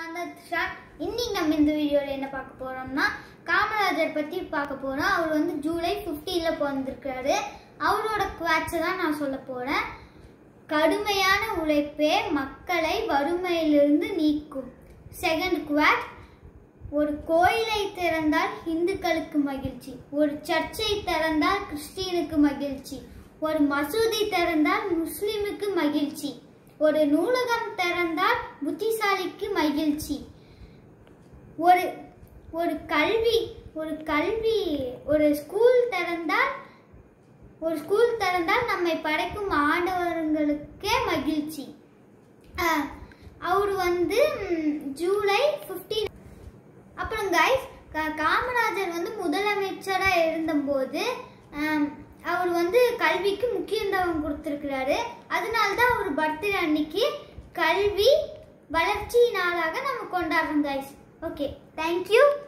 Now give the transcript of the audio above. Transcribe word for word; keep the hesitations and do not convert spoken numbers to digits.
நான் தான் த்ரிஷா. இன்னைக்கு நம்ம இந்த வீடியோல என்ன பார்க்க போறோம்னா காமராஜர் பத்தி பார்க்க போறோம். அவர் வந்து ஜூலை பதினைந்துல பிறந்திருக்காரு. அவரோட குவாட்ஸ் தான் நான் சொல்ல போறேன். கடுமையான உழைப்பே மக்களை வறுமையிலிருந்து நீக்கும். செகண்ட் குவாட், ஒரு கோயிலை திறந்தால் இந்துக்களுக்கு மகிழ்ச்சி, ஒரு சர்ச்சை திறந்தால் கிறிஸ்டியனுக்கு மகிழ்ச்சி, ஒரு மசூதி திறந்தால் முஸ்லிமுக்கு மகிழ்ச்சி, ஒரு நூலகம் திறந்தால் புத்திசாலிக்கு மகிழ்ச்சி, ஒரு ஒரு கல்வி ஒரு கல்வி ஒரு ஸ்கூல் திறந்தால் ஒரு ஸ்கூல் திறந்தால் நம்மை படைக்கும் ஆண்டவர்களுக்கே மகிழ்ச்சி. அவர் வந்து ஜூலை பதினைந்து. அப்புறம் கைஸ், காமராஜர் வந்து முதலமைச்சரா இருந்தபோது அவர் வந்து கல்விக்கு முக்கியத்துவம் கொடுத்திருக்கிறாரு. அதனால தான் அவர் பர்த்டே அன்னைக்கு கல்வி வளர்ச்சி நாளாக நம்ம கொண்டாடுறோம் கைஸ். Okay, thank you.